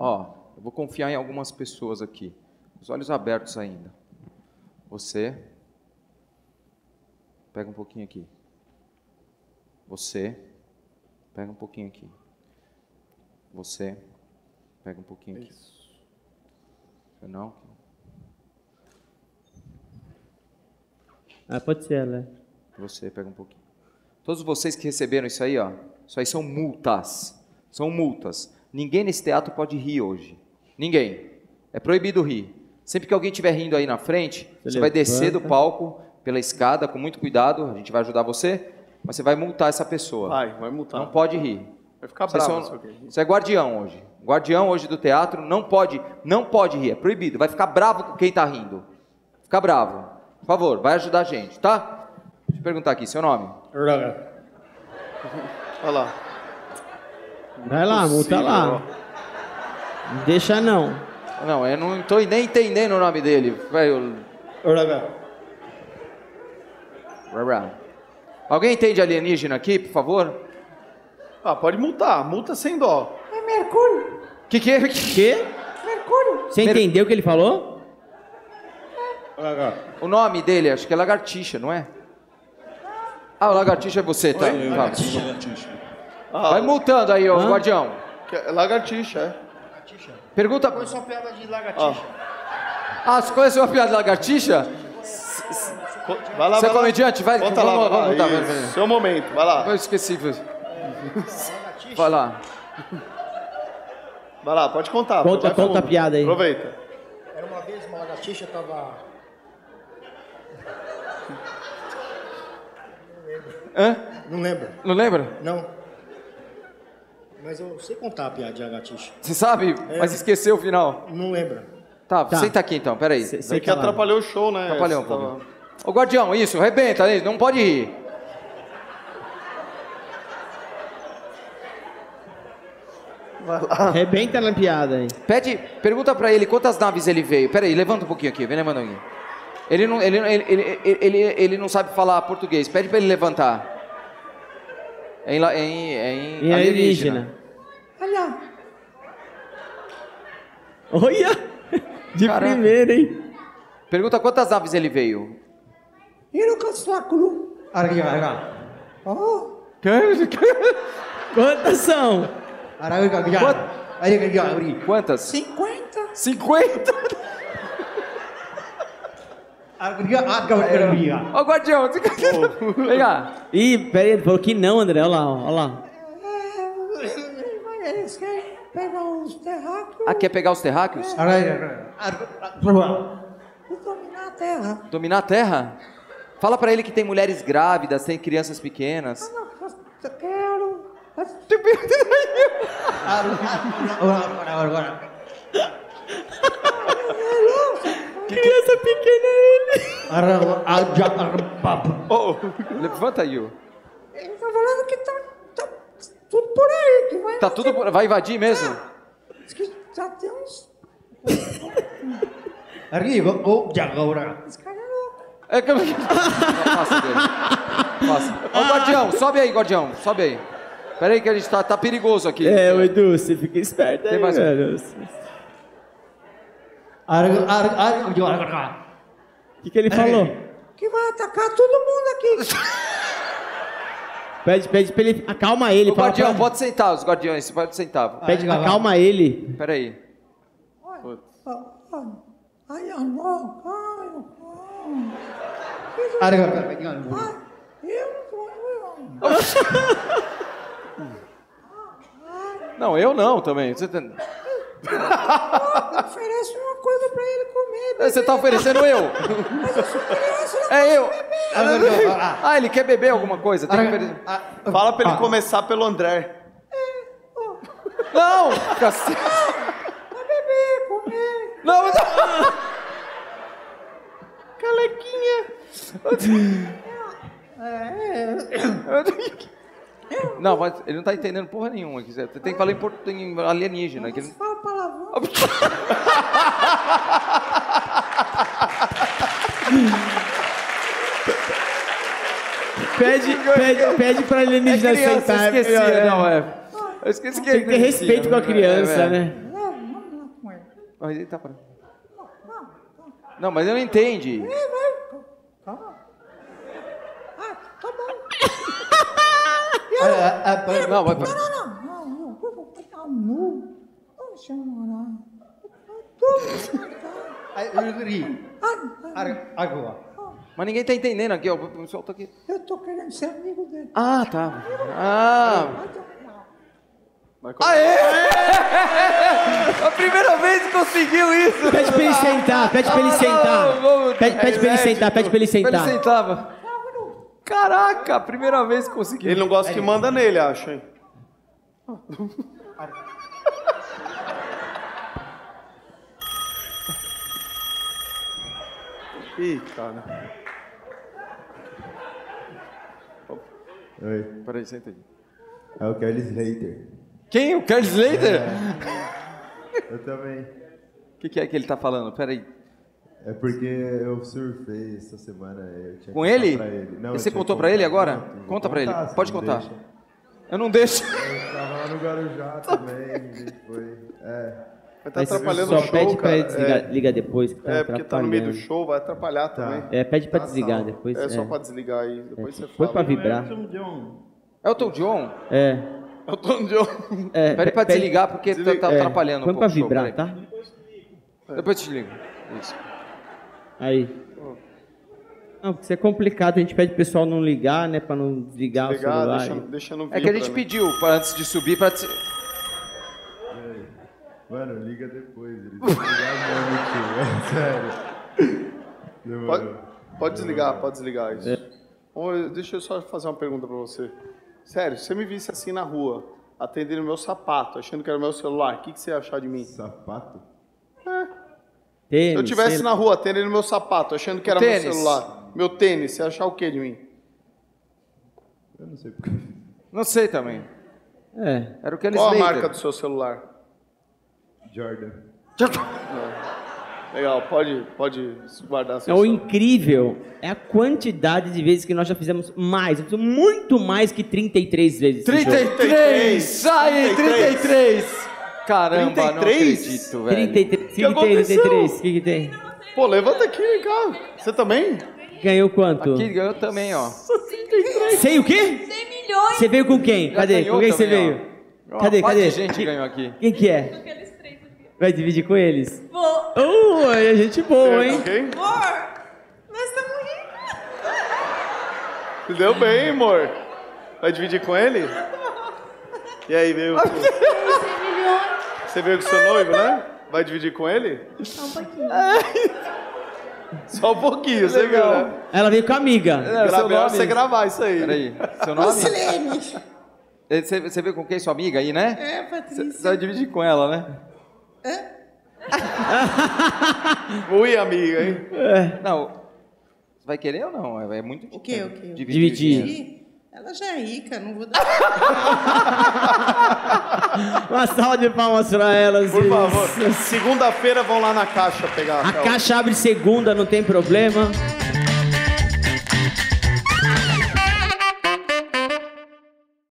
Ó, eu vou confiar em algumas pessoas aqui. Os olhos abertos ainda. Você. Pega um pouquinho aqui. Você. Pega um pouquinho aqui. Você. Pega um pouquinho aqui. Você não? Ah, pode ser ela. Você pega um pouquinho. Todos vocês que receberam isso aí, ó. Isso aí são multas. São multas. Ninguém nesse teatro pode rir hoje. Ninguém. É proibido rir. Sempre que alguém estiver rindo aí na frente, você vai descer do palco pela escada com muito cuidado. A gente vai ajudar você, mas você vai multar essa pessoa. Vai multar. Não pode rir. Vai ficar bravo. Você é guardião hoje. Guardião hoje do teatro não pode rir. É proibido. Vai ficar bravo com quem está rindo. Fica bravo. Por favor, vai ajudar a gente, tá? Deixa eu perguntar aqui, seu nome? Olha lá. Vai lá, multa lá. Não deixa não. Não, eu não estou nem entendendo o nome dele. Alguém entende alienígena aqui, por favor? Ah, pode multar. Multa sem dó. É Mercúrio. Que é? Quê? Mercúrio. Você entendeu o que ele falou? O nome dele, acho que é Lagartixa, não é? Ah, o Lagartixa é você, tá? Lagartixa. Vai multando aí, ô guardião. É lagartixa, é. Pergunta... Foi só piada de lagartixa. Ah, você conheceu uma piada de lagartixa? Vai lá, você é comediante? Vai, volta lá, vamos voltar. Seu momento, vai lá. Eu esqueci. Vai lá. Vai lá, pode contar. Conta a piada aí. Aproveita. Era uma vez uma lagartixa tava... Hã? Não lembro. Não lembra? Não. Mas eu sei contar a piada de lagartixa. Você sabe, mas esqueceu o final. Não lembro. Tá, senta aqui então, peraí. Você que atrapalhou o show, né? Atrapalhou um pouco. Ô guardião, isso, arrebenta, não pode rir. Vai lá. Arrebenta na piada aí. Pergunta pra ele quantas naves ele veio. Peraí, levanta um pouquinho aqui, vem levantando aqui. Ele não sabe falar português, pede pra ele levantar. Em alienígena. Olha. Olha! De Caraca. primeira, hein? Pergunta quantas naves ele veio. Irukaslakulu. Oh. Quantas são? Quantas? 50. 50? Ó, guardião, vem cá. Ih, peraí, ele falou que não, André. Olha lá, olha lá. Eles querem pegar os terráqueos Ah, quer pegar os terráqueos? e dominar a terra. Dominar a Terra? Fala pra ele que tem mulheres grávidas, tem crianças pequenas. Eu quero. Criança pequena Levanta aí, ó. Ele tá falando que tá tudo por aí. Que vai Tá tudo... Vai invadir mesmo? Diz que já tem uns... Esse cara é louco. É que... Passa dele. Passa. Ô, guardião, sobe aí, guardião. Sobe aí. Pera aí que a gente tá perigoso aqui. É, o Edu, você fica esperto aí, Tem mais velho. O que ele falou? Que vai atacar todo mundo aqui. Pede pra ele... Acalma ele. Ô, guardião, pode sentar, os guardiões. Pode sentar. Pede, acalma ele. Pera aí. Ai, amor, Não, eu não também. Você tá... oferece uma coisa pra ele comer. Você tá oferecendo eu? Mas eu sou criança, não É eu. posso beber. Ah, ele quer beber alguma coisa? Tem que oferecer. Fala pra ele começar pelo André. Não! Cacete. Pra beber, comer. Não, não. Calequinha. Não, mas ele não tá entendendo porra nenhuma. Você tem que falar em alienígena. Você fala palavrão. Pede pra alienígena criança, sentar. esqueci, melhor, não, é. Eu esqueci que Tem que ter respeito com a criança, né? Não Mas ele tá parando. Não, mas eu não entendi. Calma. Ah, tá bom. Não, vai. Agora. Mas ninguém tá entendendo aqui, ó. O pessoal tá aqui. Eu tô querendo ser amigo dele. Ah, tá. Ah. Mas como- Aê! A primeira vez que conseguiu isso. Pede pra ele sentar, pede pra ele sentar. Pede pra ele sentar, pede pra ele sentar. Ele sentava. Caraca, a primeira vez que conseguiu. Ele não gosta que manda nele, acho, hein? Ih, cara. Oi, Peraí, senta aí. é o Kelly Slater. Quem? O Carl Slater? Eu também. O que é que ele tá falando? Peraí. É porque eu surfei essa semana. Eu tinha Com que ele? contar pra ele. Não, E eu você tinha contou que pra ele contar. agora? Não, eu vou Conta pra ele. contar, você Pode não contar. deixa. Eu não deixo. Eu tava lá no Guarujá também, ninguém foi. Vai tá Mas atrapalhando só o show, pede pra cara. ele desligar, liga depois que tá É, porque tá no meio do atrapalhando. show, vai atrapalhar também. É, pede pra Tá desligar salvo. depois. É só pra desligar aí, depois você Põe fala. pra vibrar. Elton John? É. Eu tô no John. É, Pede pra desligar porque tá é, atrapalhando põe um pra pouco o show. vibrar, Peraí. tá? Depois eu te ligo. Isso. Aí. Não, porque isso é complicado, a gente pede pro pessoal não ligar, né? Pra não desligar o Ligar, celular. deixa no É que a gente né? pediu pra, antes de subir pra... Mano, liga depois. Ele tem que ligar muito, é sério. Demorou. Pode desligar, pode desligar isso. Ô, deixa eu só fazer uma pergunta pra você. Sério, se você me visse assim na rua, atendendo meu sapato, achando que era meu celular, o que você ia achar de mim? Sapato? Tênis, Se eu estivesse sei na rua atendendo meu sapato, achando que era Tênis. meu celular, meu tênis, você ia achar o que de mim? Eu não sei porque. Não sei também. É. Era o Kelly Qual a Slater. marca do seu celular? Jordan. Legal, pode guardar seu É o celular. incrível é a quantidade de vezes que nós já fizemos mais. Muito mais que 33 vezes. esse jogo. 33! Sai, 33! Caramba, não 33? acredito, velho. 33. O que tem, aconteceu? 33? O que tem? Pô, levanta aqui, vem cá. Você também? Ganhou quanto? Aqui ganhou também, ó. Sei o quê? 100 milhões. Você veio com quem? Já Cadê? ganhou Com quem você também, veio? Ó. Cadê? Uma parte Cadê? de gente ganhou aqui. Quem que é? Aqueles três aqui. Vai dividir com eles? Vou. Aí a gente boa, hein? Ok? Amor, nós estamos ricos. Se deu bem, amor. Vai dividir com ele? E aí, veio... 100 milhões. Você veio com seu noivo, né? Vai dividir com ele? Só um pouquinho. Só um pouquinho, você viu, né? Ela veio com a amiga. É, seu Melhor nome? você gravar isso aí. Peraí, seu nome? Silene. Você veio com quem? Sua amiga aí, né? É, Você Patrícia. vai dividir com ela, né? Ui, amiga, hein? Não. Você vai querer ou não? É muito O quê? O quê? Dividir. o dinheiro. Ih, ela já é rica, não vou dar. Uma salva de palmas pra elas. Por isso. favor. Segunda-feira vão lá na caixa pegar. A caixa abre segunda, não tem problema.